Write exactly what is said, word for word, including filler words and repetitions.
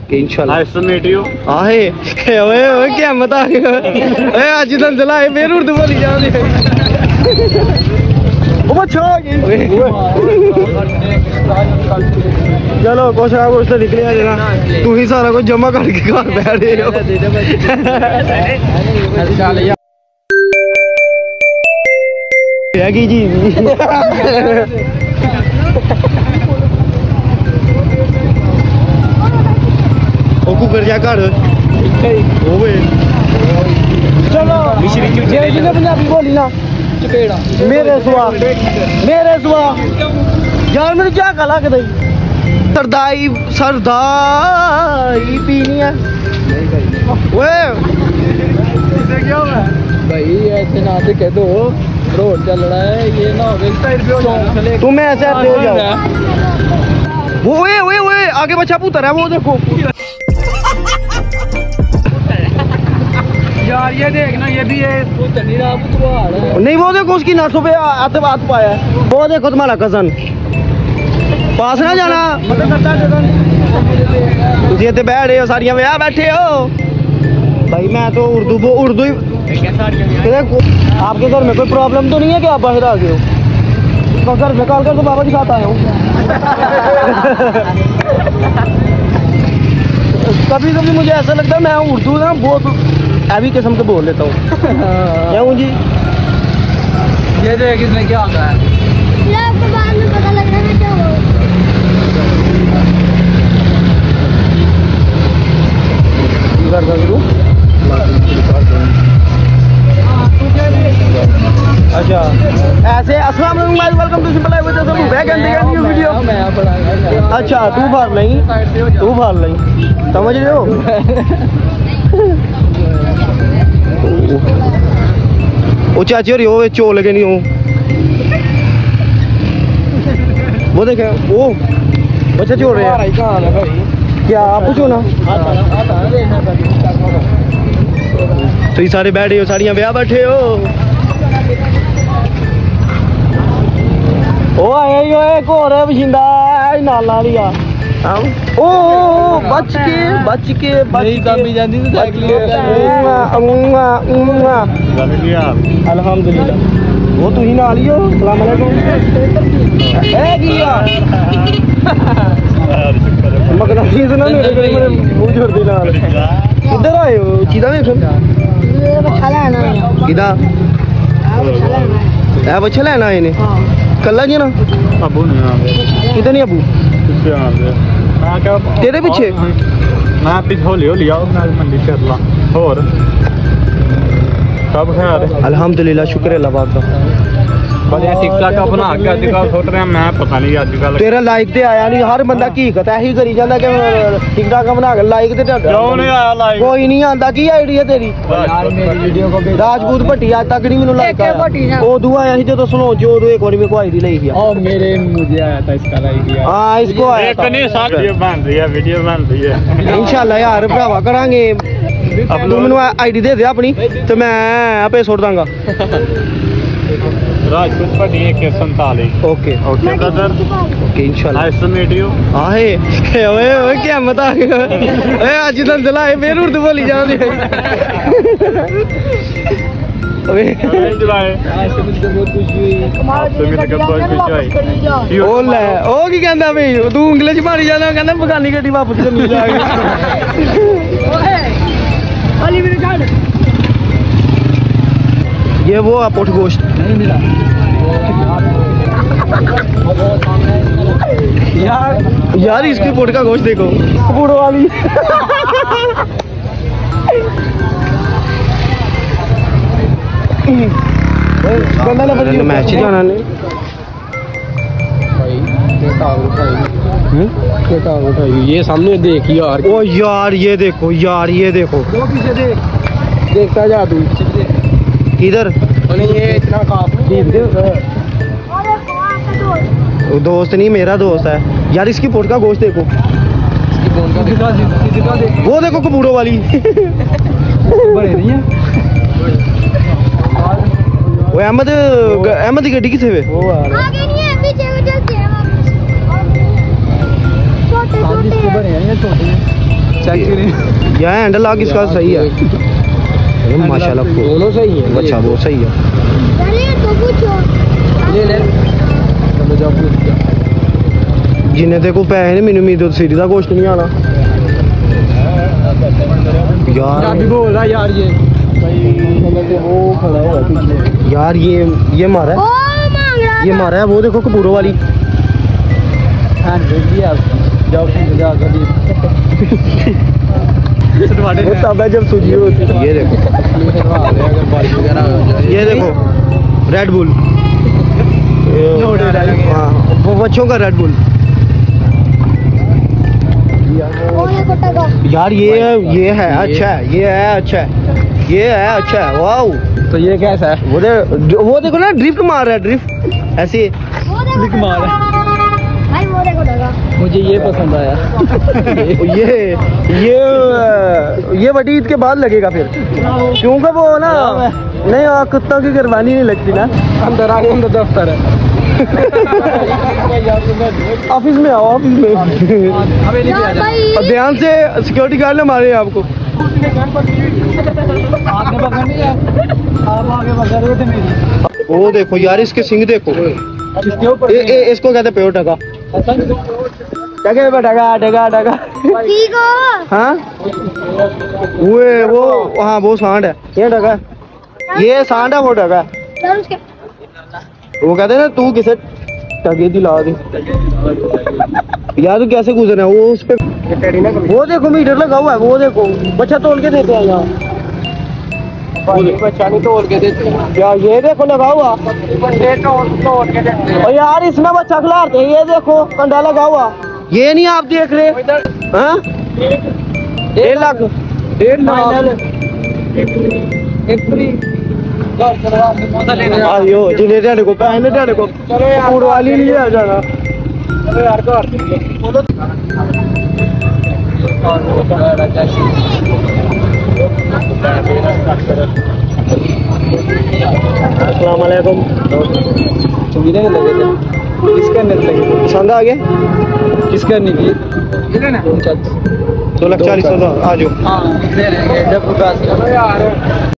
Okay इंशाल्लाह। Nice to meet you. आहे ओए ओए क्या मत आ गया ए आज दिन चलाए फिर उर्दू बोली जा रही ओ अच्छा चलो कुछ ना कुछ तो निकले जना तू ही सारा कुछ जमा करके घर बैठ रहे हो हैगी जी ओ कुकर जा कर ओए चलो जे जिन्हें पंजाबी बोली ना चपेड़ा मेरे सुआ मेरे सुआ यार मेरे क्या गला के दई सरदाई सरदाई पीनी है ओए इसे क्या हुआ भाई ऐसे ना से कह दो रोड चल रहा है ये ना हो गई तुम ऐसे दे जाओ वो ओए ओए ओए आगे बच्चा पुत्र है वो देखो यार ये देखना ये भी है नहीं वो देखो उसकी नसों पे आते बात पाया है वो देखो तुम्हारा कजन पास ना जाना तुझे तो बैठ रहे हो सारियां ब्याह बैठे हो भाई मैं तो उर्दू वो उर्दू ही आपके घर में कोई प्रॉब्लम तो नहीं है कि आप बाहर आ गए हो घर में कॉल कर तो बाबा जी साथ आए हो कभी कभी मुझे ऐसा लगता है मैं उर्दू ना बहुत हैवी किस्म के बोल लेता हूँ क्या हूँ जी ये देख इसने क्या कहा है ये आपको बाद में पता लग रहा है क्या हो अच्छा ऐसे अस्सलाम वालेकुम welcome to simple life with सब बैक एंड न्यू वीडियो अच्छा तू फाड़ नहीं तू फाड़ नहीं समझ रहे हो वो चाची और वो चो लगे नहीं हो वो देखे वो बच्चा चोर रहे हैं क्या आप पूछो ना तो ये सारे बैठे हो साड़ियाँ ब्याह बैठे हो ओ आया ही एक और है बशिंदा नाल नाल ही आ ओ बच के बच के बच के जाती तो अल्हम्दुलिल्लाह वो तू ही नाल ही हो सलाम अलैकुम ए किया मगना चीज ना मेरे मेरे मुंह जोड़ दे नाल किधर आए हो चीदा देख ये बच्चा लेना किदा ए बच्चा लेना आए ने कल्ला जी ना अबू नहीं आ किधर नहीं अबू तेरे पीछे मैं पीछे होली होली आओ मैं मंडी चल ला और सब खैर अल्हम्दुलिल्लाह शुक्र है अल्लाह पाक का बड़े टिकटॉक अपना के आजकल सोच रहे हैं मैं पता नहीं आजकल तेरा लाइक ते आया नहीं हर बंदा की कहता है ही करी जांदा कि टिकटॉक बना के लाइक ते क्यों नहीं आया लाइक कोई नहीं आंदा की आईडी है तेरी यार मेरी वीडियो को राजपूत भट्टी आज तक नहीं मेनू लाइक आया ओ दुआ आया थी जो सुनो जो दो एक बार मेरे को आईडी लाई थी और मेरे मुझे आया था इसका आईडी हां इसको आया एक नहीं साथ वीडियो बन रही है वीडियो बन रही है इंशाल्लाह यार भरावा करांगे अब तू मेनू आईडी दे दे अपनी तो मैं आपे छोड़ दूंगा राजपूत भट्टी एक सैंतालीस ओके ओके ब्रदर ओके इंशाल्लाह नाइस टू मीट यू आहे ओए ओए क्या मत आ गया ए आज दिन चलाए फिर उर्दू बोली जा रही है ओए चलाए आज से मुझे बहुत खुशी हुई आपसे मिलकर बहुत खुशी हुई ओ ले ओ की कहंदा भाई तू इंग्लिश मारी जाना कहंदा बगानी गड्डी वापस करनी जा ओए ओली मेरे गाड़ ये वो आप उठ गोश्त नहीं मिला यार यार इसकी पोट का गोश्त देखो बूढ़ो वाली मैच जाना नहीं ये सामने देख यार ओ यार ये देखो यार ये देखो पीछे देख देखता जा तू किधर ये इतना दोस्त नहीं मेरा दोस्त है यार इसकी पोट का गोश्त देखो वो देखो कपूरों वाली बड़े नहीं है वो अहमद अहमद की गड्डी किथे वे वो आ रहा आगे नहीं है पीछे वो चलते हैं वापस छोटे छोटे बड़े हैं ये छोटे यह हैंडल लॉक इसका सही है माशाल्लाह, दोनों सही है। अच्छा वो सही है। जिन्हें देखो पैसे ने मैंने उम्मीद सीरी का गोश्त नहीं आना यार। बोल रहा यार ये वो खड़ा है यार, ये ये मारा है, ये मारा है। वो देखो कपूरों वाली तब है जब सूजी होती है। ये देखो ये देखो रेड बुल, हाँ वो बच्चों का रेड बुल यार। ये ये है अच्छा है, ये है अच्छा है, ये है अच्छा है। वाओ तो ये कैसा है? वो दे, वो देखो ना ड्रिफ्ट मार रहा है, ड्रिफ्ट ऐसे ड्रिफ्ट मार रहा है। मुझे ये पसंद आया। ये ये ये बड़ी ईद के बाद लगेगा फिर, क्योंकि वो ना नहीं कुत्तों की कुर्बानी नहीं लगती ना। अंदर आगे अंदर दफ्तर है। ऑफिस में आओ, ऑफिस में ध्यान से सिक्योरिटी गार्ड ने मारे आपको। वो देखो यार इसके सिंग देखो, ए, ए, इसको कहते प्योर टका। टके पे टका टका टका हाँ वो वो हाँ वो सांड है, ये टका ये सांड है, वो टका है। वो कहते ना तू किसे टके दिला दे यार, तू कैसे गुजरे वो उस पे। वो देखो मीटर लगा हुआ है, वो देखो बच्चा तोल के देते हैं यहाँ, बच्चा नहीं तोल के देते यार। ये देखो लगा हुआ और यार इसमें बच्चा खिलाते हैं। ये देखो कंडा लगा हुआ, ये नहीं आप देख रहे हाँ? डेढ़ लाख डेढ़ लाख आयो जिन्हें ढाडे को पहले ढाडे को वाली लिए आ जाना। चलो यार घर अस्सलाम वालेकुम। किसका पसंद आ गया? किसका नहीं की दो लाख चालीस हजार आ जाओ।